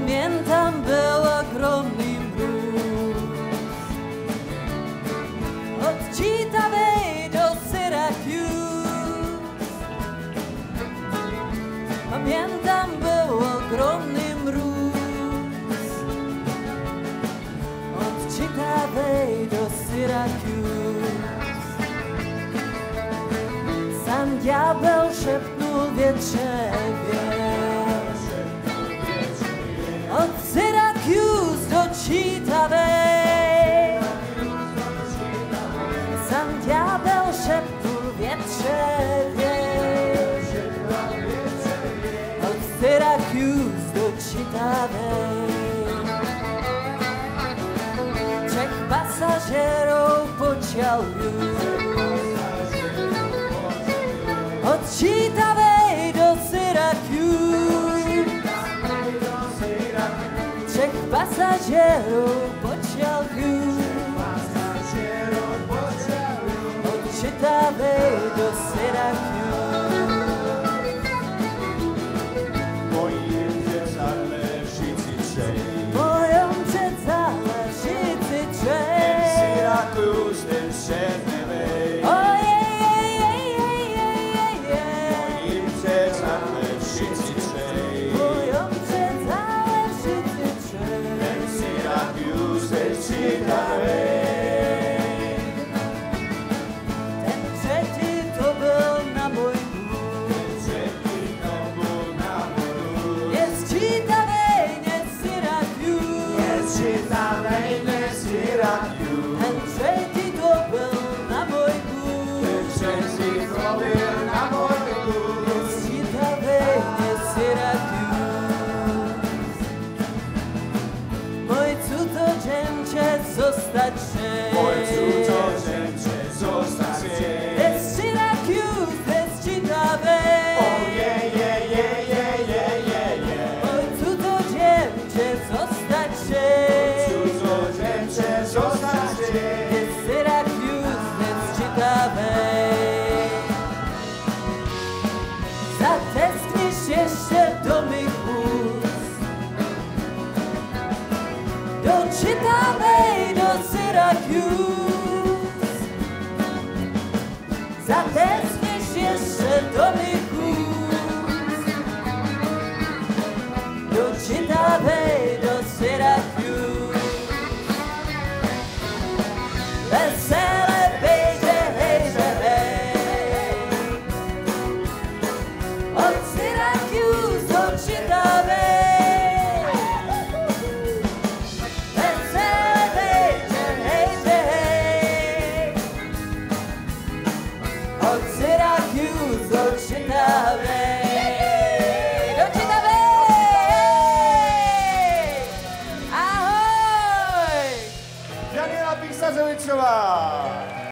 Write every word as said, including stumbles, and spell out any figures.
Pamiętam, był ogromny mróz od Chittaway do Syracuse. Pamiętam, był ogromny mróz od Chittaway do Syracuse. Sam diabeł szepnął wietrze, od Syracuse do Chittaway. Sam diabeł szepnął wietrze, od Syracuse do Chittaway. Trzech pasażerów pociągu od Chittaway do Syracuse. Trzech pasażerów pociągu od Chittaway do Syracuse. Moim zależycy trzej, Moją zależycy trzej, Syracuse ten Chittaway. Moim zależycy trzej, Moją zależycy trzej, Syracuse ten Chittaway. ten trzeci to był na mój głód. Jest Chittaway, nie Syracuse. Jest Chittaway, nie Syracuse. Ten trzeci to był na mój głód. Trzeci to był na mój głód. Jest Chittaway, nie Syracuse. Mój cudzoziemcze zostać się. Mój cudzoziemcze zostać się. Jest Syracuse, jest Chittaway. Oh yeah, yeah, yeah, yeah, yeah, yeah, yeah. Mój cudzoziemcze zostać się. Cudzoziemcze zostać się. Jest Syracuse, jest Chittaway. Zatęskniesz jeszcze do mych ust, do Chittaway, do Syracuse. Zatęskniesz jeszcze do mych